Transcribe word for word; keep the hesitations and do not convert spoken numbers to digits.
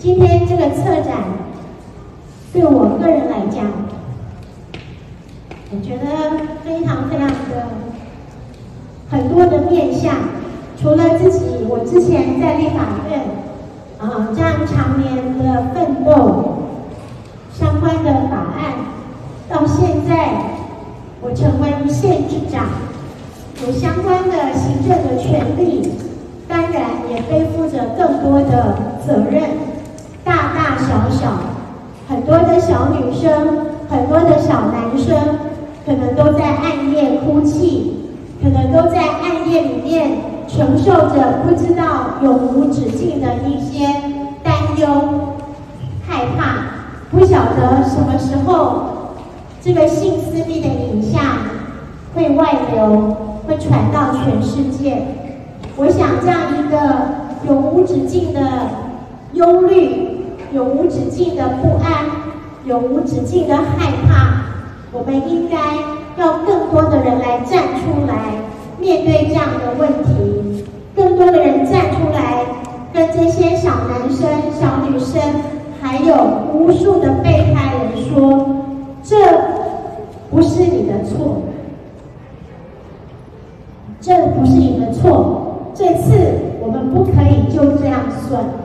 今天这个策展，对我个人来讲，我觉得非常非常的很多的面向。除了自己，我之前在立法院啊、呃、这样常年的奋斗，相关的法案，到现在我成为县之长，有相关的行政的权利，当然也背负着更多的责任，大大小小，很多的小女生，很多的小男生，可能都在暗夜哭泣，可能都在暗夜里面承受着不知道永无止境的一些担忧、害怕，不晓得什么时候这个性私密的影像会外流，会传到全世界。我想这样一个永无止境的忧虑、永无止境的不安、永无止境的害怕，我们应该要更多的人来站出来，面对这样的问题，更多的人站出来，跟这些小男生、小女生，还有无数的被害人说，这不是你的错，这不是你的错，这次我们不可以就这样算。